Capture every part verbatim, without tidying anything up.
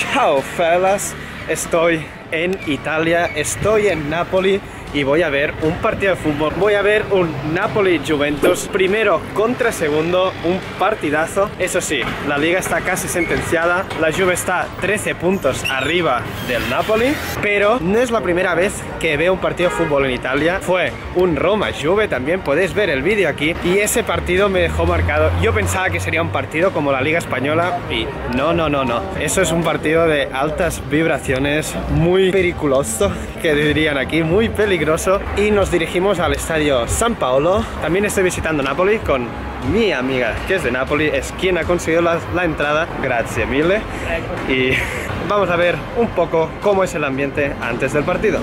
Ciao fellas, estoy en Italia, estoy en Nápoli y voy a ver un partido de fútbol. Voy a ver un Napoli-Juventus, primero contra segundo, un partidazo. Eso sí, la liga está casi sentenciada, la Juve está trece puntos arriba del Napoli, pero no es la primera vez que veo un partido de fútbol en Italia. Fue un Roma-Juve, también podéis ver el vídeo aquí, y ese partido me dejó marcado. Yo pensaba que sería un partido como la Liga Española y no, no, no, no. Eso es un partido de altas vibraciones, muy peligroso, que dirían aquí, muy peligroso. Y nos dirigimos al estadio San Paolo. También estoy visitando Nápoli con mi amiga que es de Nápoli, es quien ha conseguido la, la entrada. Gracias mille. Y vamos a ver un poco cómo es el ambiente antes del partido.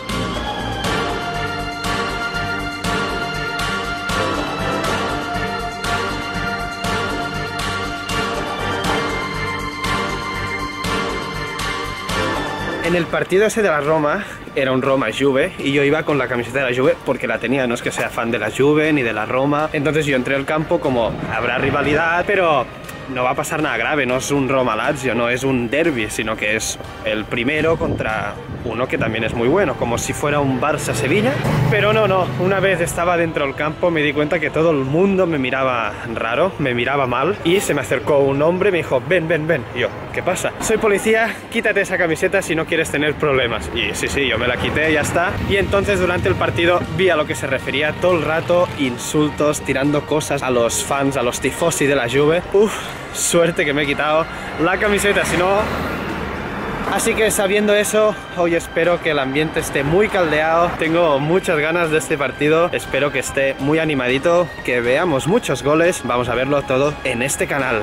En el partido ese de la Roma, era un Roma-Juve y yo iba con la camiseta de la Juve porque la tenía, no es que sea fan de la Juve ni de la Roma. Entonces yo entré al campo como habrá rivalidad, pero no va a pasar nada grave, no es un Roma-Lazio, no es un derby, sino que es el primero contra uno que también es muy bueno, como si fuera un Barça-Sevilla. Pero no, no, una vez estaba dentro del campo me di cuenta que todo el mundo me miraba raro, me miraba mal, y se me acercó un hombre y me dijo, ven, ven, ven. Y yo, ¿qué pasa? Soy policía, quítate esa camiseta si no quieres tener problemas. Y sí, sí, yo me la quité, ya está. Y entonces durante el partido vi a lo que se refería todo el rato, insultos, tirando cosas a los fans, a los tifosi de la Juve. Uf, suerte que me he quitado la camiseta, si no... Así que sabiendo eso, hoy espero que el ambiente esté muy caldeado. Tengo muchas ganas de este partido, espero que esté muy animadito, que veamos muchos goles. Vamos a verlo todo en este canal.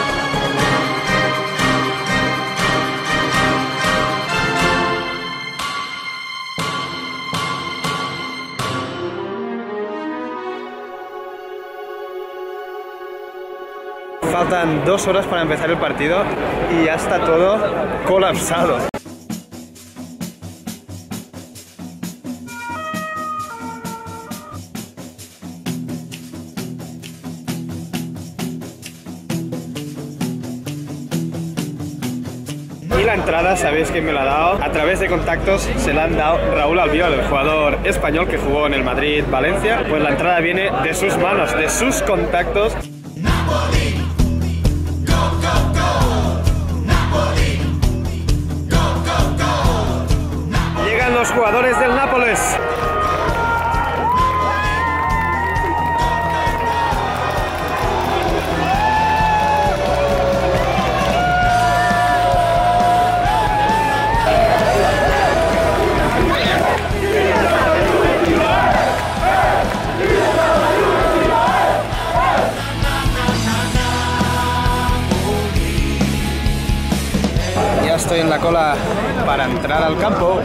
Faltan dos horas para empezar el partido y ya está todo colapsado. Y la entrada, sabéis quién me la ha dado, a través de contactos se la han dado Raúl Albiol, el jugador español que jugó en el Madrid Valencia. Pues la entrada viene de sus manos, de sus contactos. Los jugadores del Nápoles. Ya estoy en la cola para entrar al campo.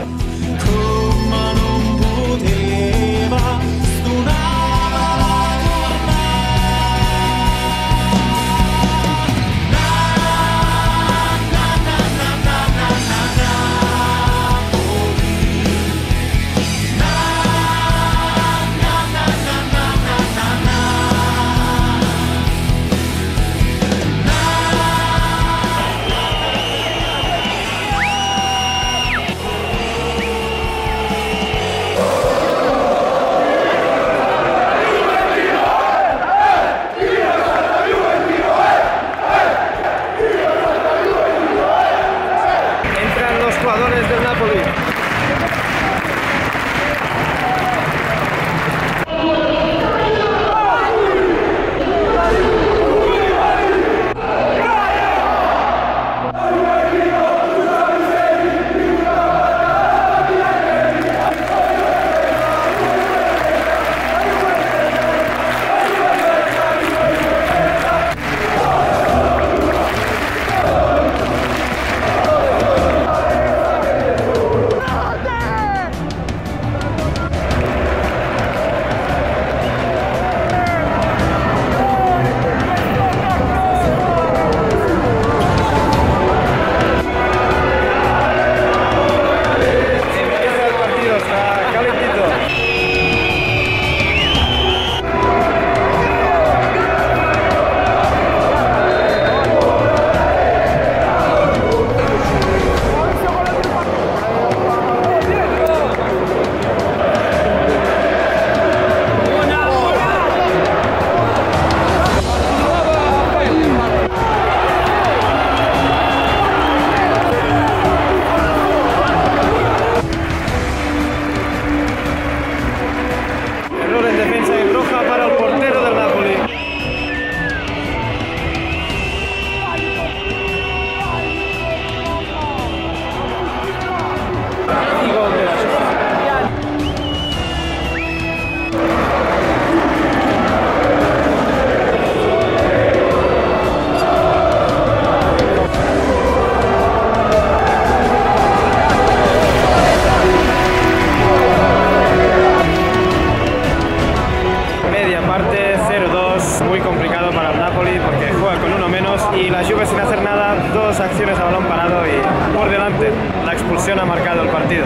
Napoli porque juega con uno menos y la Juve sin hacer nada, dos acciones a balón parado y por delante la expulsión ha marcado el partido.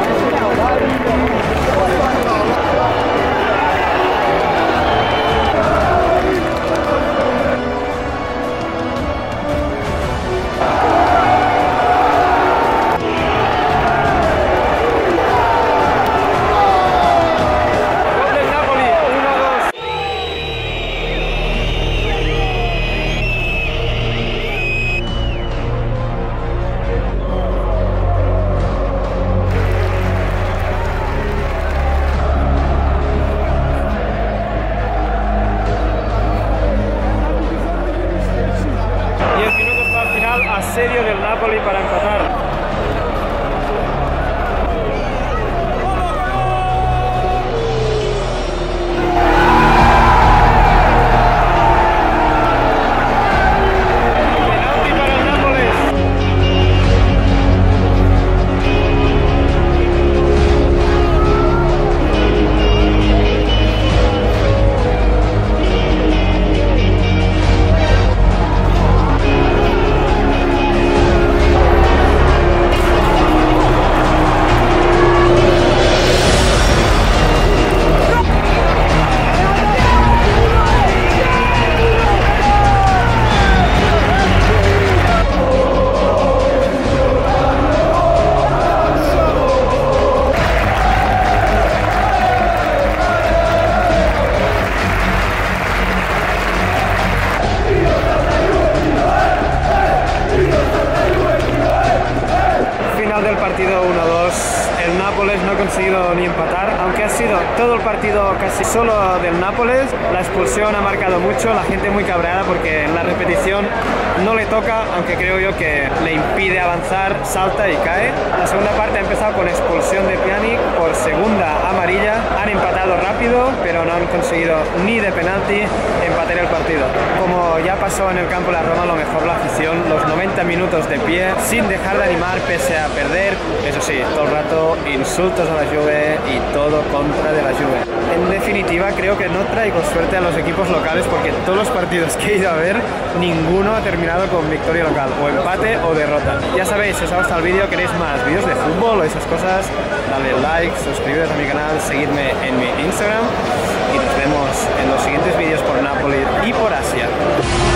Asedio del Napoli para empatar. Del partido uno dos, el Nápoles no ha conseguido ni empatar, aunque ha sido todo el partido casi solo del Nápoles. La expulsión ha marcado mucho, la gente muy cabreada porque en la repetición no le toca, aunque creo yo que le impide avanzar, salta y cae. La segunda parte ha empezado con expulsión de Pjanic por segunda amarilla. Han empatado rápido, pero no han conseguido ni de penalti empatar el partido. Como ya pasó en el campo de la Roma, lo mejor la afición, los noventa minutos de pie, sin dejar de animar pese a perder. Eso sí, todo el rato insultos a la Juve y todo contra de la Juve. En definitiva, creo que no traigo suerte a los equipos locales porque todos los partidos que he ido a ver, ninguno ha terminado con victoria local, o empate o derrota. Ya sabéis, si os ha gustado el vídeo, queréis más vídeos de fútbol o esas cosas, dale like, suscribiros a mi canal, seguidme en mi Instagram y nos vemos en los siguientes vídeos por Nápoles y por Asia.